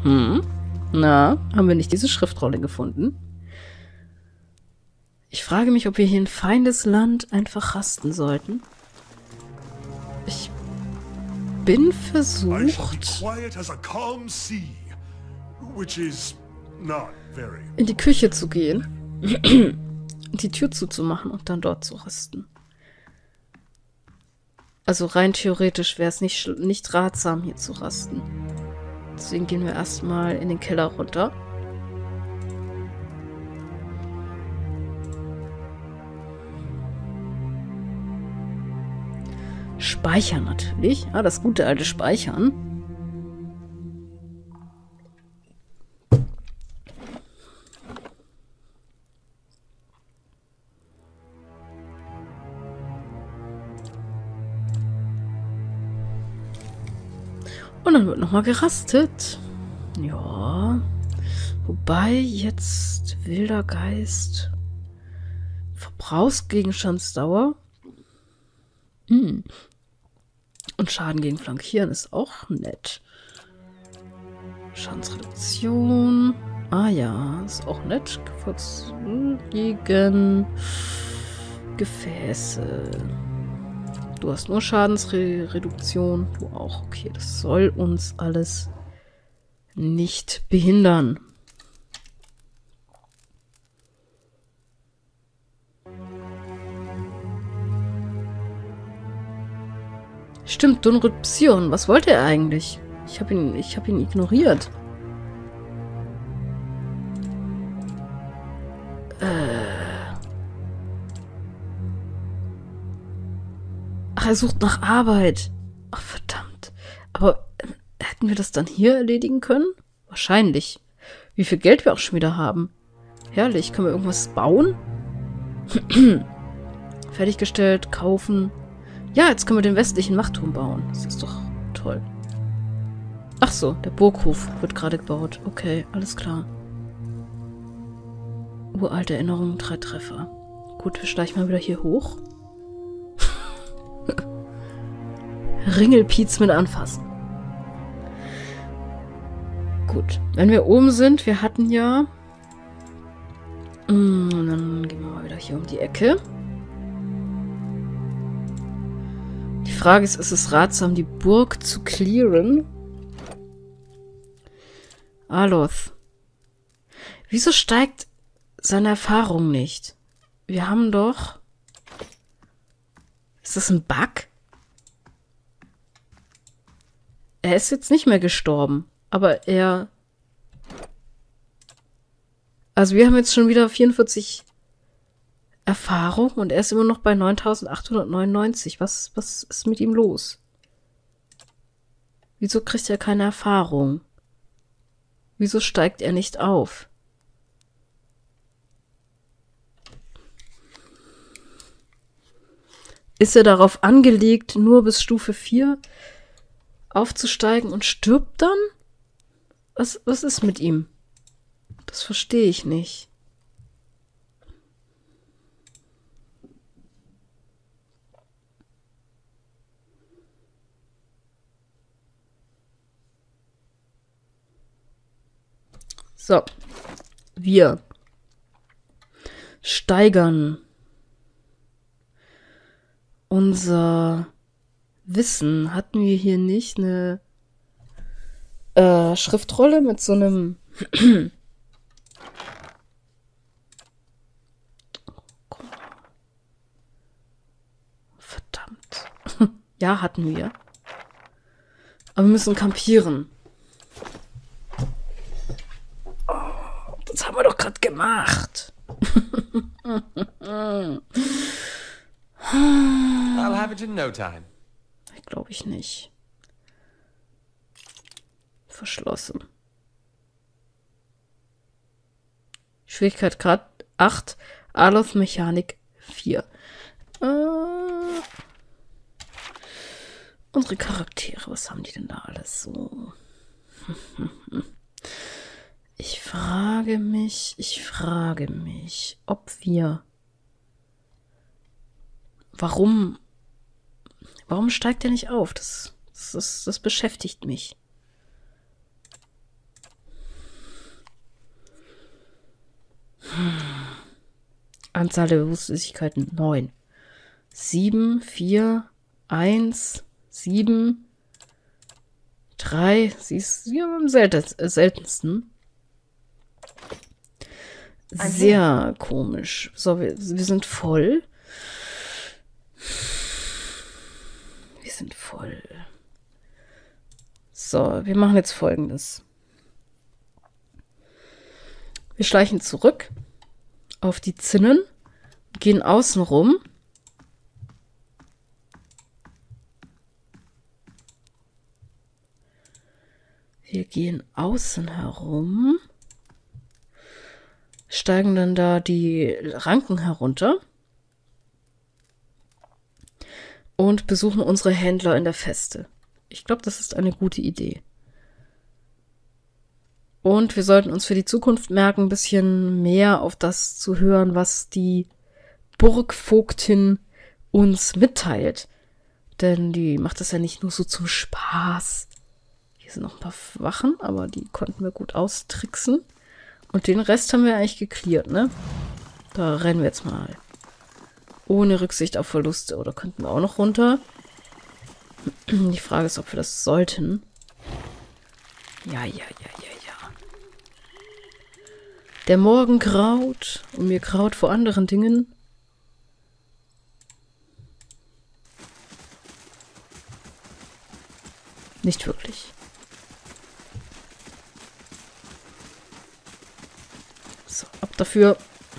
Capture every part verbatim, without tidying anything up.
Hm. Na, haben wir nicht diese Schriftrolle gefunden? Ich frage mich, ob wir hier in Feindesland einfach rasten sollten. Ich bin versucht, in die Küche zu gehen, die Tür zuzumachen und dann dort zu rasten. Also rein theoretisch wäre es nicht, nicht ratsam, hier zu rasten. Deswegen gehen wir erstmal in den Keller runter. Speichern natürlich. Ah, das gute alte Speichern. Und dann wird nochmal gerastet. Ja. Wobei jetzt wilder Geist. Verbrauchsgegenstandsdauer. Hm. Und Schaden gegen Flankieren ist auch nett. Schadensreduktion. Ah ja, ist auch nett. Gefolgs gegen Gefäße. Du hast nur Schadensreduktion. Du auch. Okay, das soll uns alles nicht behindern. Stimmt, Dunryd Psion. Was wollte er eigentlich? Ich habe ihn, ich habe ihn ignoriert. Äh. Ach, er sucht nach Arbeit. Ach, verdammt. Aber äh, hätten wir das dann hier erledigen können? Wahrscheinlich. Wie viel Geld wir auch schon wieder haben. Herrlich. Können wir irgendwas bauen? Fertiggestellt, kaufen. Ja, jetzt können wir den westlichen Machtturm bauen. Das ist doch toll. Ach so, der Burghof wird gerade gebaut. Okay, alles klar. Uralte Erinnerungen, drei Treffer. Gut, wir steigen mal wieder hier hoch. Ringelpiez mit anfassen. Gut, wenn wir oben sind, wir hatten ja... Und dann gehen wir mal wieder hier um die Ecke. Die Frage ist, ist es ratsam, die Burg zu clearen? Aloth. Wieso steigt seine Erfahrung nicht? Wir haben doch... Ist das ein Bug? Er ist jetzt nicht mehr gestorben, aber er... Also wir haben jetzt schon wieder vierundvierzig Erfahrung und er ist immer noch bei neuntausendachthundertneunundneunzig. Was, was ist mit ihm los? Wieso kriegt er keine Erfahrung? Wieso steigt er nicht auf? Ist er darauf angelegt, nur bis Stufe vier aufzusteigen und stirbt dann? Was, was ist mit ihm? Das verstehe ich nicht. So. Wir steigern unser Wissen. Hatten wir hier nicht eine äh, Schriftrolle mit so einem Verdammt. Ja, hatten wir. Aber wir müssen kampieren. Oh, das haben wir doch gerade gemacht. I'll have it in no time. Ich glaube ich nicht. Verschlossen. Schwierigkeit Grad acht. Aloth Mechanik vier. Äh, unsere Charaktere, was haben die denn da alles so? Ich frage mich, ich frage mich, ob wir... Warum... Warum steigt er nicht auf? Das, das, das, das beschäftigt mich. Anzahl der Süßigkeiten neun. sieben, vier, eins, sieben, drei. Sie ist ja, am seltensten. Sehr komisch. So, wir, wir sind voll. Wir sind voll. So, wir machen jetzt Folgendes. Wir schleichen zurück auf die Zinnen, gehen außen rum. Wir gehen außen herum. Steigen dann da die Ranken herunter und besuchen unsere Händler in der Feste. Ich glaube, das ist eine gute Idee. Und wir sollten uns für die Zukunft merken, ein bisschen mehr auf das zu hören, was die Burgvogtin uns mitteilt. Denn die macht das ja nicht nur so zum Spaß. Hier sind noch ein paar Wachen, aber die konnten wir gut austricksen. Und den Rest haben wir eigentlich geklärt, ne? Da rennen wir jetzt mal. Ohne Rücksicht auf Verluste. Oder könnten wir auch noch runter? Die Frage ist, ob wir das sollten. Ja, ja, ja, ja, ja. Der Morgen graut. Und mir graut vor anderen Dingen. Nicht wirklich. So, ab dafür.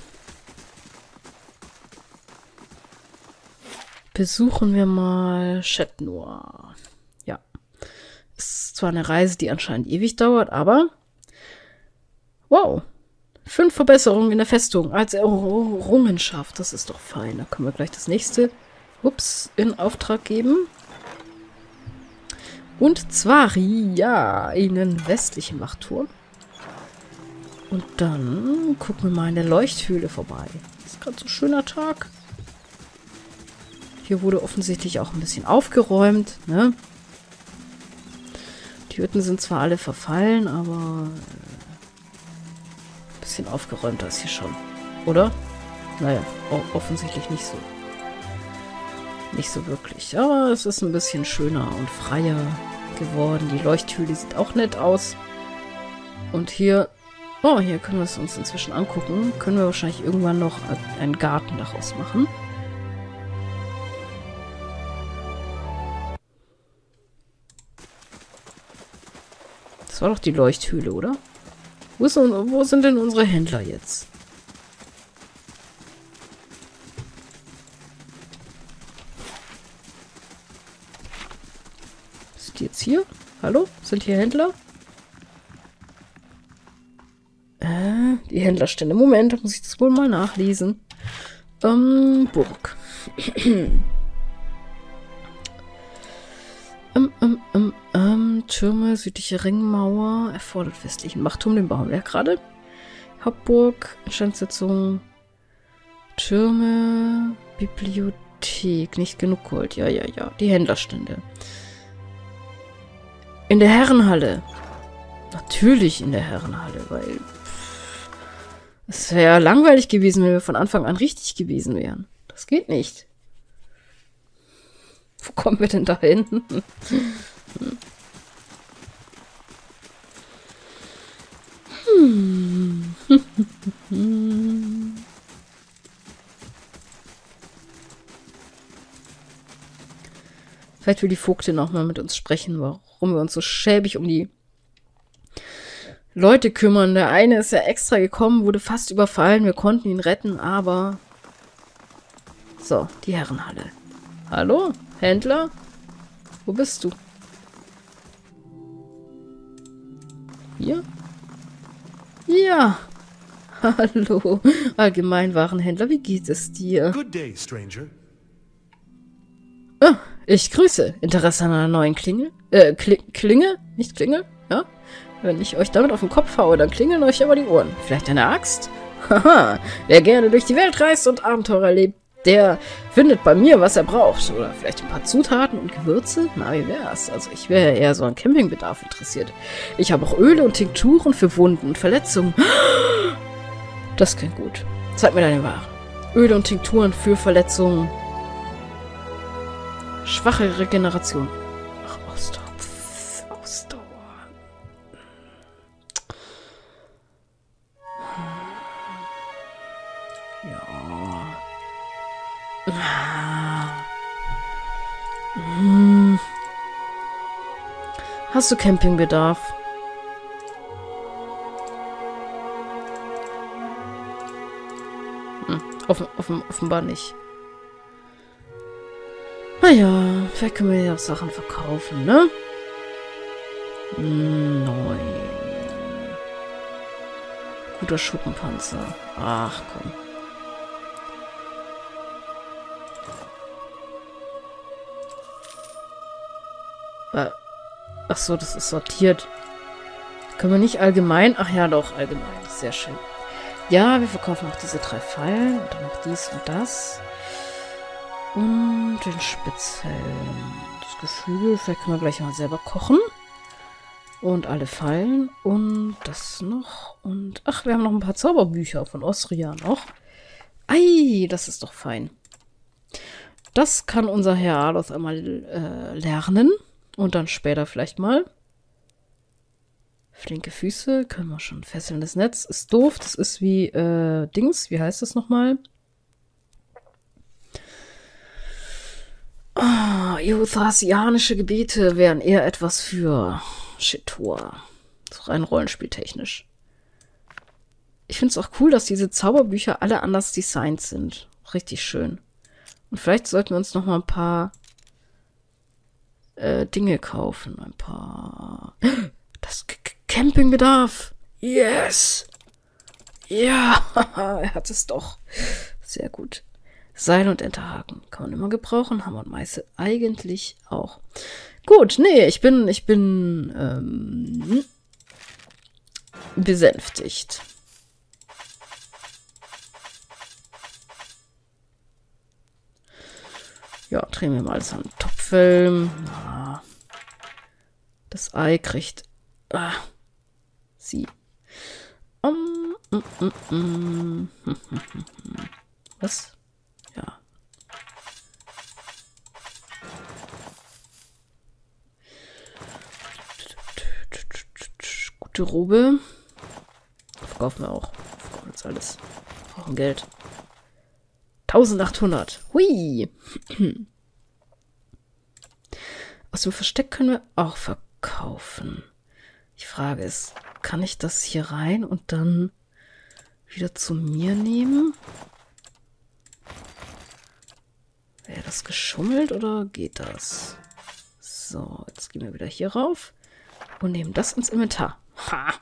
Besuchen wir mal Chat Noir. Ja. Ist zwar eine Reise, die anscheinend ewig dauert, aber wow. Fünf Verbesserungen in der Festung als Errungenschaft. Das ist doch fein. Da können wir gleich das nächste ups, in Auftrag geben. Und zwar, ja, einen westlichen Wachturm. Und dann gucken wir mal in der Leuchthöhle vorbei. Ist gerade so ein schöner Tag. Hier wurde offensichtlich auch ein bisschen aufgeräumt, ne? Die Hütten sind zwar alle verfallen, aber ein bisschen aufgeräumter ist hier schon. Oder? Naja, offensichtlich nicht so. Nicht so wirklich. Aber es ist ein bisschen schöner und freier geworden. Die Leuchthöhle sieht auch nett aus. Und hier... Oh, hier können wir es uns inzwischen angucken. Können wir wahrscheinlich irgendwann noch einen Garten daraus machen. Das war doch die Leuchthöhle, oder? Wo, ist, wo sind denn unsere Händler jetzt? Sind die jetzt hier? Hallo? Sind hier Händler? Äh, die Händlerstände. Moment, da muss ich das wohl mal nachlesen. Ähm, Burg. ähm, ähm, ähm, ähm, Türme, südliche Ringmauer, erfordert westlichen Wachturm, den bauen wir ja gerade. Hauptburg, Instandsetzung, Türme, Bibliothek, nicht genug Gold. Ja, ja, ja, die Händlerstände. In der Herrenhalle. Natürlich in der Herrenhalle, weil es wäre langweilig gewesen, wenn wir von Anfang an richtig gewesen wären. Das geht nicht. Wo kommen wir denn da hin? Hm. Vielleicht will die Vogtin auch mal mit uns sprechen, warum wir uns so schäbig um die Leute kümmern. Der eine ist ja extra gekommen, wurde fast überfallen. Wir konnten ihn retten, aber... So, die Herrenhalle. Hallo? Händler? Wo bist du? Hier? Ja. Hallo. Allgemeinwarenhändler, wie geht es dir? Good day, stranger. Oh, ich grüße. Interesse an einer neuen Klingel? Äh, Kli Klinge? Nicht Klingel? Ja? Wenn ich euch damit auf den Kopf haue, dann klingeln euch aber die Ohren. Vielleicht eine Axt? Haha, wer gerne durch die Welt reist und Abenteuer erlebt, der findet bei mir, was er braucht. Oder vielleicht ein paar Zutaten und Gewürze? Na, wie wär's? Also ich wäre eher so an Campingbedarf interessiert. Ich habe auch Öle und Tinkturen für Wunden und Verletzungen. Das klingt gut. Zeig mir deine Ware. Öle und Tinkturen für Verletzungen. Schwache Regeneration. Ach, Ausdauer. Pff, Ausdauer. Ja. Hm. Hast du Campingbedarf? Hm. Offen, offen, offenbar nicht. Naja, vielleicht können wir ja auch Sachen verkaufen, ne? Neun. Guter Schuppenpanzer. Ach, komm. Ach so, das ist sortiert. Können wir nicht allgemein? Ach ja, doch, allgemein. Sehr schön. Ja, wir verkaufen auch diese drei Pfeilen und dann noch dies und das. Und den Spitzhelm. Das Geflügel, vielleicht können wir gleich mal selber kochen. Und alle Pfeilen. Und das noch. Und ach, wir haben noch ein paar Zauberbücher von Osria noch. Ei, das ist doch fein. Das kann unser Herr Aloth einmal äh, lernen. Und dann später vielleicht mal. Flinke Füße, können wir schon. Fesselndes Netz ist doof. Das ist wie äh, Dings. Wie heißt das nochmal? Oh, euthrasianische Gebiete wären eher etwas für Chitor. So rein rollenspieltechnisch. Ich finde es auch cool, dass diese Zauberbücher alle anders designt sind. Richtig schön. Und vielleicht sollten wir uns noch mal ein paar äh, Dinge kaufen. Ein paar... Das K Campingbedarf. Yes. Ja, er hat es doch. Sehr gut. Seil und Enterhaken kann man immer gebrauchen. Hammer und Meißel eigentlich auch. Gut, nee, ich bin, ich bin ähm, besänftigt. Ja, drehen wir mal das an den Topfilm. Ja. Das Ei kriegt ah, sie. Um, mm, mm, mm. Was? Ja. Gute Robe. Verkaufen wir auch. Verkaufen jetzt alles. Wir brauchen Geld. eintausendachthundert. Hui. Aus dem Versteck können wir auch verkaufen. Die Frage ist, kann ich das hier rein und dann wieder zu mir nehmen? Wäre das geschummelt oder geht das? So, jetzt gehen wir wieder hier rauf und nehmen das ins Inventar. Ha!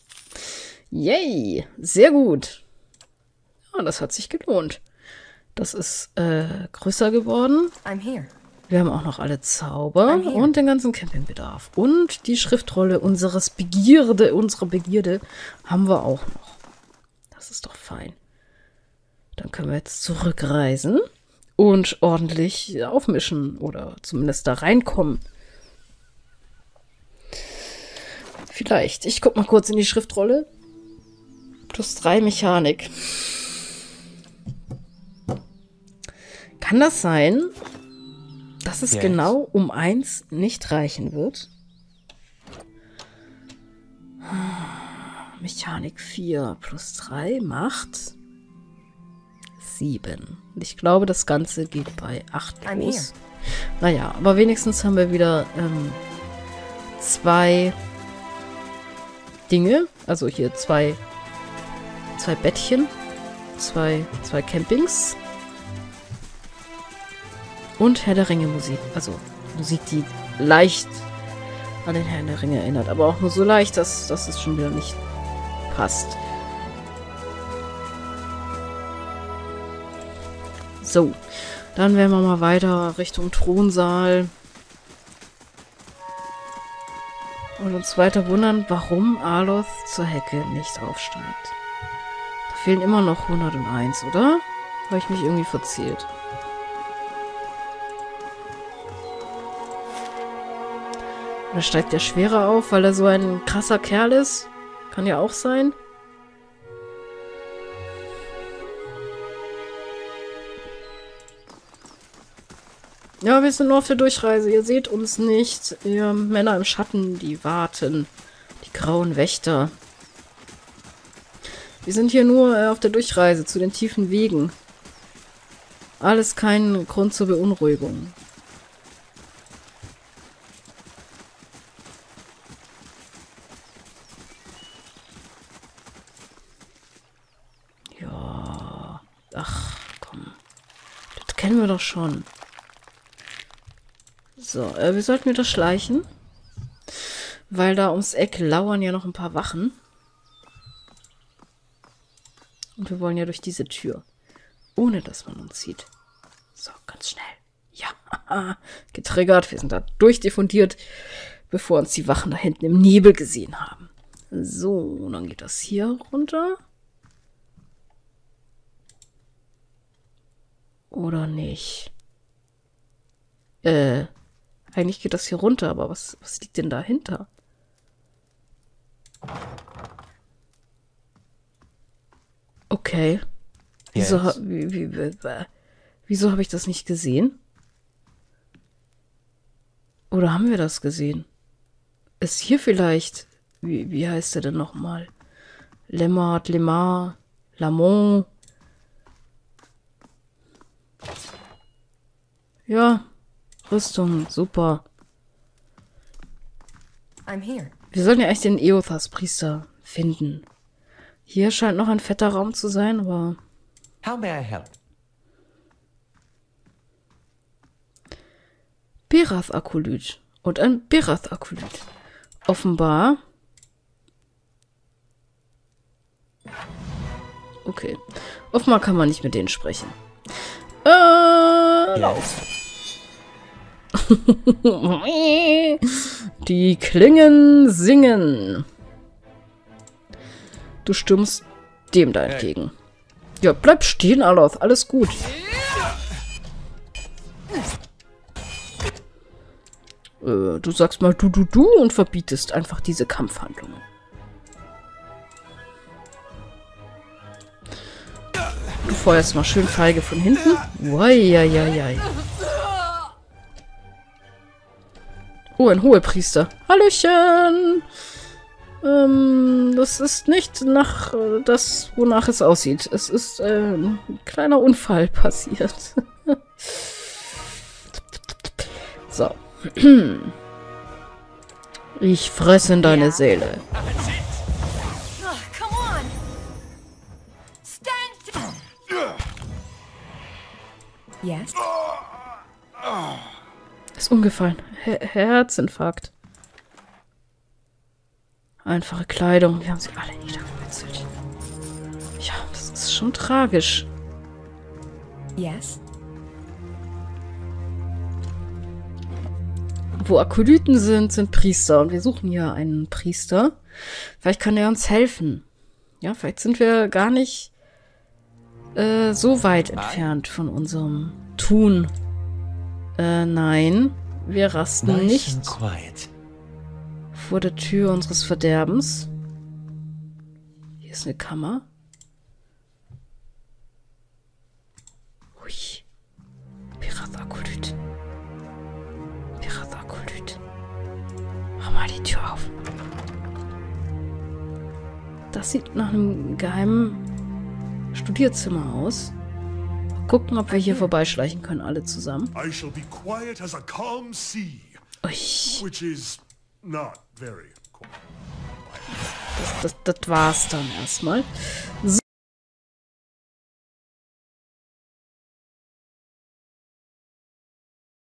Yay! Sehr gut. Ja, das hat sich gelohnt. Das ist äh, größer geworden. I'm here. Wir haben auch noch alle Zauber und den ganzen Campingbedarf. Und die Schriftrolle unseres Begierde, unserer Begierde haben wir auch noch. Das ist doch fein. Dann können wir jetzt zurückreisen und ordentlich aufmischen oder zumindest da reinkommen. Vielleicht. Ich guck mal kurz in die Schriftrolle. Plus drei Mechanik. Kann das sein, dass es yes. genau um eins nicht reichen wird? Mechanik vier plus drei macht sieben. Und ich glaube, das Ganze geht bei acht los. Naja, aber wenigstens haben wir wieder ähm, zwei Dinge. Also hier zwei, zwei Bettchen, zwei, zwei Campings. Und Herr der Ringe Musik. Also Musik, die leicht an den Herrn der Ringe erinnert. Aber auch nur so leicht, dass, dass es schon wieder nicht passt. So. Dann werden wir mal weiter Richtung Thronsaal. Und uns weiter wundern, warum Aloth zur Hecke nicht aufsteigt. Da fehlen immer noch hunderteins, oder? Habe ich mich irgendwie verzählt. Oder steigt der schwerer auf, weil er so ein krasser Kerl ist? Kann ja auch sein. Ja, wir sind nur auf der Durchreise. Ihr seht uns nicht. Ihr Männer im Schatten, die warten. Die grauen Wächter. Wir sind hier nur äh, auf der Durchreise zu den tiefen Wegen. Alles kein Grund zur Beunruhigung. Ja. Ach, komm. Das kennen wir doch schon. So, äh, wir sollten wieder schleichen. Weil da ums Eck lauern ja noch ein paar Wachen. Und wir wollen ja durch diese Tür. Ohne, dass man uns sieht. So, ganz schnell. Ja, getriggert. Wir sind da durchdiffundiert, bevor uns die Wachen da hinten im Nebel gesehen haben. So, dann geht das hier runter. Oder nicht? Äh, eigentlich geht das hier runter, aber was, was liegt denn dahinter? Okay. Wieso, Yes. wie, wie, wie, wieso habe ich das nicht gesehen? Oder haben wir das gesehen? Ist hier vielleicht... Wie, wie heißt der denn nochmal? Lemart, Lemar, Lamont. Ja, Rüstung, super. I'm here. Wir sollten ja echt den Eothas-Priester finden. Hier scheint noch ein fetter Raum zu sein, aber... How may I help? Berath-Akolyt und ein Berath-Akolyt. Offenbar... Okay. Offenbar kann man nicht mit denen sprechen. Äh, lauf. Die Klingen singen. Du stürmst dem da entgegen. Ja, bleib stehen, Aloth. Alles gut. Äh, du sagst mal du, du, du und verbietest einfach diese Kampfhandlungen. Du feuerst mal schön feige von hinten. Uiuiui. Oh, ein Hohepriester. Hallöchen! Ähm, das ist nicht nach äh, das, wonach es aussieht. Es ist äh, ein kleiner Unfall passiert. So. Ich fresse in deine Seele. Oh, come on! Stand! Yes? Ist umgefallen. Her Herzinfarkt. Einfache Kleidung. Wir haben sie alle niedergemetzelt. Ja, das ist schon tragisch. Yes? Wo Akolyten sind, sind Priester. Und wir suchen hier einen Priester. Vielleicht kann er uns helfen. Ja, vielleicht sind wir gar nicht äh, so weit entfernt von unserem Tun. Äh, nein. Wir rasten Nice nicht and quiet. vor der Tür unseres Verderbens. Hier ist eine Kammer. Ui. Berath-Akolyt. Berath-Akolyt. Mach mal die Tür auf. Das sieht nach einem geheimen Studierzimmer aus. Mal gucken, ob wir hier vorbeischleichen können, alle zusammen. I shall be quiet as a calm sea, Ui. which is not very quiet. Das, das, das war's dann erstmal.